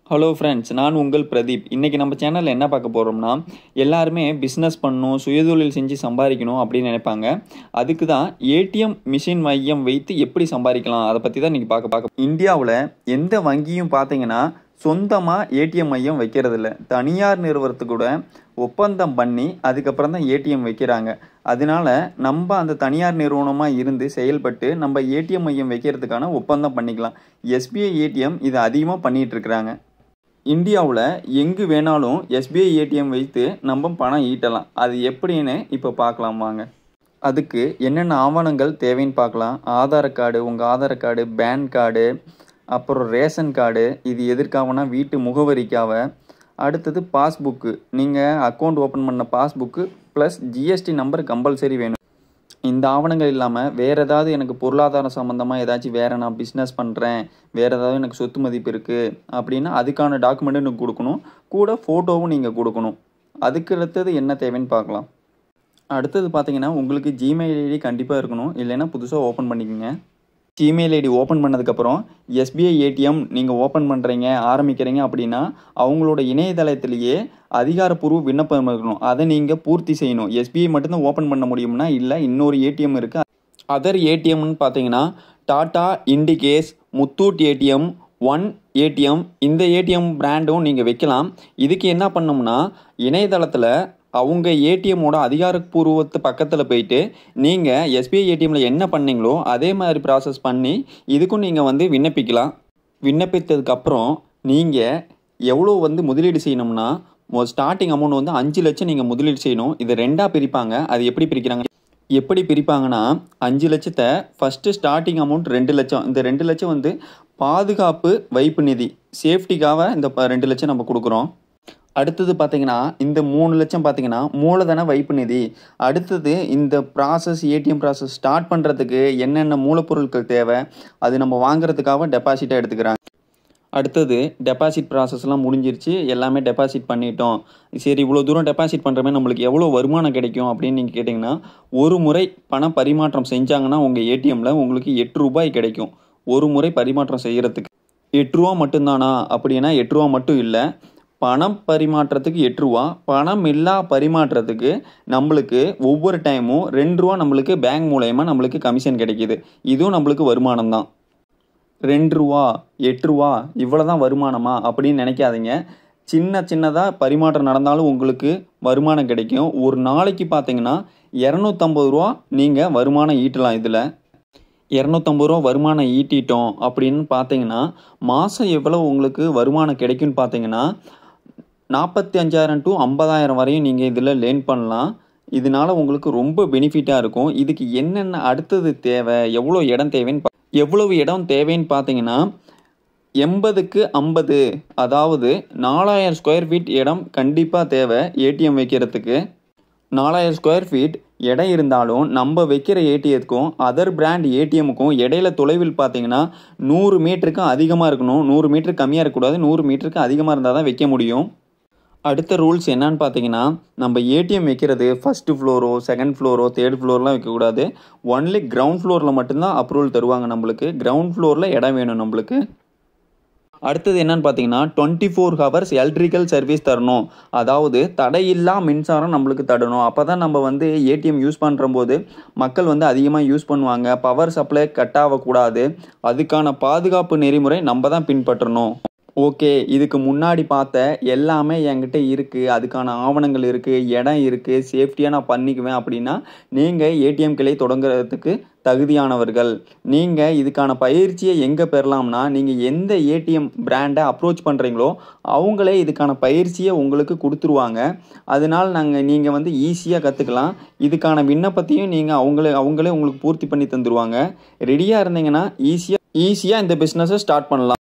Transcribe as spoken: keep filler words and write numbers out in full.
Hello friends, நான் உங்கள் பிரதீப். இன்றைக்கி நம்ம சேனலில் என்ன பார்க்க போகிறோம்னா, எல்லாருமே பிஸ்னஸ் பண்ணணும், சுயதொழில் செஞ்சு சம்பாதிக்கணும் அப்படின்னு நினைப்பாங்க. அதுக்கு தான் ஏடிஎம் மிஷின் மையம் வைத்து எப்படி சம்பாதிக்கலாம் அதை பற்றி தான் இன்றைக்கி பார்க்க பார்க்க இந்தியாவில் எந்த வங்கியும் பார்த்தீங்கன்னா சொந்தமாக ஏடிஎம் மையம் வைக்கிறதில்ல. தனியார் நிறுவனத்து கூட ஒப்பந்தம் பண்ணி அதுக்கப்புறம் தான் ஏடிஎம் வைக்கிறாங்க. அதனால நம்ம அந்த தனியார் நிறுவனமாக இருந்து செயல்பட்டு நம்ம ஏடிஎம் மையம் வைக்கிறதுக்கான ஒப்பந்தம் பண்ணிக்கலாம். எஸ்பிஐ ஏடிஎம் இதை அதிகமாக பண்ணிகிட்டு இருக்கிறாங்க. இந்தியாவில் எங்கு வேணாலும் எஸ்பிஐ ஏடிஎம் வைத்து நம்ம பணம் ஈட்டலாம். அது எப்படின்னு இப்போ பார்க்கலாம் வாங்க. அதுக்கு என்னென்ன ஆவணங்கள் தேவைன்னு பார்க்கலாம். ஆதார் கார்டு, உங்கள் ஆதார் கார்டு, பேன் கார்டு, அப்புறம் ரேஷன் கார்டு. இது எதற்காகனா வீட்டு முகவரிக்காக. அடுத்தது பாஸ்புக்கு, நீங்கள் அக்கௌண்ட் ஓப்பன் பண்ண passbook plus GST number compulsory வேணும். இந்த ஆவணங்கள் இல்லாமல் வேறு ஏதாவது எனக்கு பொருளாதாரம் சம்மந்தமாக ஏதாச்சும் வேறு நான் பிஸ்னஸ் பண்ணுறேன், வேறு ஏதாவது எனக்கு சொத்து மதிப்பு இருக்குது அப்படின்னா அதுக்கான டாக்குமெண்ட்டும் எனக்கு கொடுக்கணும். கூட ஃபோட்டோவும் நீங்கள் கொடுக்கணும். அதுக்கு அடுத்தது என்ன தேவைன்னு பார்க்கலாம். அடுத்தது பார்த்தீங்கன்னா உங்களுக்கு ஜிமெயில் ஐடி கண்டிப்பாக இருக்கணும், இல்லைன்னா புதுசாக ஓப்பன் பண்ணிக்கோங்க. ஜிமெயில் ஐடி ஓப்பன் பண்ணதுக்கப்புறம் எஸ்பிஐ ஏடிஎம் நீங்கள் ஓப்பன் பண்ணுறீங்க ஆரம்பிக்கிறீங்க அப்படின்னா அவங்களோட இணையதளத்திலேயே அதிகாரப்பூர்வ விண்ணப்பம் இருக்கணும். அதை நீங்கள் பூர்த்தி செய்யணும். எஸ்பிஐ மட்டும்தான் ஓப்பன் பண்ண முடியும்னா இல்லை, இன்னொரு ஏடிஎம் இருக்குது. அதர் ஏடிஎம்னு பார்த்தீங்கன்னா Tata Indicash, Muthoot ATM, one ATM, இந்த ஏடிஎம் பிராண்டும் நீங்கள் வைக்கலாம். இதுக்கு என்ன பண்ணோம்னா இணையதளத்தில் அவங்க ஏடிஎம்மோட அதிகாரப்பூர்வத்து பக்கத்தில் போயிட்டு நீங்கள் எஸ்பிஐ ஏடிஎம்மில் என்ன பண்ணீங்களோ அதே மாதிரி ப்ராசஸ் பண்ணி இதுக்கும் நீங்கள் வந்து விண்ணப்பிக்கலாம். விண்ணப்பித்ததுக்கப்புறம் நீங்கள் எவ்வளோ வந்து முதலீடு செய்யணும்னா ஸ்டார்டிங் அமௌண்ட் வந்து அஞ்சு லட்சம் நீங்கள் முதலீடு செய்யணும். இது ரெண்டாக பிரிப்பாங்க. அது எப்படி பிரிக்கிறாங்க எப்படி பிரிப்பாங்கன்னா அஞ்சு லட்சத்தை ஃபஸ்ட்டு ஸ்டார்டிங் அமௌண்ட் ரெண்டு லட்சம். இந்த ரெண்டு லட்சம் வந்து பாதுகாப்பு வைப்பு நிதி, சேஃப்டிக்காக இந்த ரெண்டு லட்சம் நம்ம கொடுக்குறோம். அடுத்தது பார்த்தீங்கன்னா இந்த மூணு லட்சம் பார்த்தீங்கன்னா மூலதன வைப்பு நிதி. அடுத்தது இந்த ப்ராசஸ் ஏடிஎம் ப்ராசஸ் ஸ்டார்ட் பண்ணுறதுக்கு என்னென்ன மூலப்பொருட்கள் தேவை அது நம்ம வாங்குறதுக்காக டெபாசிட்டாக எடுத்துக்கிறாங்க. அடுத்தது டெபாசிட் ப்ராசஸ்லாம் முடிஞ்சிருச்சு, எல்லாமே டெபாசிட் பண்ணிட்டோம். சரி, இவ்வளோ தூரம் டெபாசிட் பண்ணுறமே நம்மளுக்கு எவ்வளோ வருமானம் கிடைக்கும் அப்படின்னு நீங்கள் கேட்டிங்கன்னா ஒரு முறை பண பரிமாற்றம் செஞ்சாங்கன்னா உங்கள் ஏடிஎம்மில் உங்களுக்கு எட்டு ரூபாய் கிடைக்கும். ஒரு முறை பரிமாற்றம் செய்கிறதுக்கு எட்டு ரூபா மட்டும்தானா அப்படின்னா எட்டு ரூபா மட்டும் இல்லை, பணம் பரிமாற்றத்துக்கு எட்டு ரூபா, பணம் இல்லா பரிமாற்றத்துக்கு நம்மளுக்கு ஒவ்வொரு டைமும் ரெண்டு ரூபா நம்மளுக்கு பேங்க் மூலயமா நம்மளுக்கு கமிஷன் கிடைக்கிது. இதுவும் நம்மளுக்கு வருமானம் தான். ரெண்டு ரூபா எட்டு ரூபா இவ்வளோ தான் வருமானமா அப்படின்னு நினைக்காதீங்க. சின்ன சின்னதாக பரிமாற்றம் நடந்தாலும் உங்களுக்கு வருமானம் கிடைக்கும். ஒரு நாளைக்கு பார்த்தீங்கன்னா இரநூத்தம்பது ரூபா நீங்கள் வருமானம் ஈட்டலாம். இதில் இரநூத்தம்பது ரூபா வருமானம் ஈட்டிட்டோம் அப்படின்னு பார்த்தீங்கன்னா மாதம் எவ்வளோ உங்களுக்கு வருமானம் கிடைக்குன்னு பார்த்தீங்கன்னா நாற்பத்தி அஞ்சாயிரம் டு ஐம்பதாயிரம் வரையும் நீங்கள் இதில் லேர்ன் பண்ணலாம். இதனால உங்களுக்கு ரொம்ப பெனிஃபிட்டாக இருக்கும். இதுக்கு என்னென்ன அடுத்தது தேவை, எவ்வளோ இடம் தேவைன்னு எவ்வளவு இடம் தேவைன்னு பார்த்தீங்கன்னா எண்பதுக்கு ஐம்பது, அதாவது நாலாயிரம் ஸ்கொயர் ஃபீட் இடம் கண்டிப்பாக தேவை ஏடிஎம் வைக்கிறதுக்கு. நாலாயிரம் ஸ்கொயர் ஃபீட் இடம் இருந்தாலும் நம்ம வைக்கிற ஏடிஎம்க்கும் அதர் பிராண்ட் ஏடிஎம்முக்கும் இடையில தொலைவில் பார்த்தீங்கன்னா நூறு மீட்டருக்கும் அதிகமாக இருக்கணும். நூறு மீட்டருக்கு கம்மியாக இருக்கக்கூடாது, நூறு மீட்டருக்கு அதிகமாக இருந்தால் தான் வைக்க முடியும். அடுத்த ரூல்ஸ் என்னன்னு பார்த்தீங்கன்னா நம்ம ஏடிஎம் வைக்கிறது ஃபஸ்ட்டு ஃப்ளோரோ செகண்ட் ஃப்ளோரோ தேர்ட் ஃப்ளோர்லாம் வைக்கக்கூடாது. ஒன்லி கிரவுண்ட் ஃப்ளோரில் மட்டும்தான் அப்ரூவல் தருவாங்க. நம்மளுக்கு கிரவுண்ட் ஃப்ளோரில் இடம் வேணும் நம்மளுக்கு. அடுத்தது என்னன்னு பார்த்தீங்கன்னா twenty four hours electrical service தரணும். அதாவது தடையில்லா மின்சாரம் நம்மளுக்கு தரணும். அப்போ தான் நம்ம வந்து ஏடிஎம் யூஸ் பண்ணுற போது மக்கள் வந்து அதிகமாக யூஸ் பண்ணுவாங்க. பவர் சப்ளை கட் ஆகக்கூடாது. அதுக்கான பாதுகாப்பு நெறிமுறை நம்ம தான் பின்பற்றணும். ஓகே, இதுக்கு முன்னாடி பார்த்த எல்லாமே என்கிட்ட இருக்குது, அதுக்கான ஆவணங்கள் இருக்குது, இடம் இருக்குது, சேஃப்டியாக நான் பண்ணிக்குவேன் அப்படின்னா நீங்கள் ஏடிஎம் கிளை தொடங்குறதுக்கு தகுதியானவர்கள். நீங்கள் இதுக்கான பயிற்சியை எங்கே பெறலாம்னா நீங்கள் எந்த ஏடிஎம் பிராண்டை அப்ரோச் பண்ணுறீங்களோ அவங்களே இதுக்கான பயிற்சியை உங்களுக்கு கொடுத்துருவாங்க. அதனால் நாங்கள் நீங்கள் வந்து ஈஸியாக கற்றுக்கலாம். இதுக்கான விண்ணப்பத்தையும் நீங்கள் அவங்களே அவங்களே உங்களுக்கு பூர்த்தி பண்ணி தந்துடுவாங்க. ரெடியாக இருந்தீங்கன்னா ஈஸியாக ஈஸியாக இந்த பிஸ்னஸை ஸ்டார்ட் பண்ணலாம்.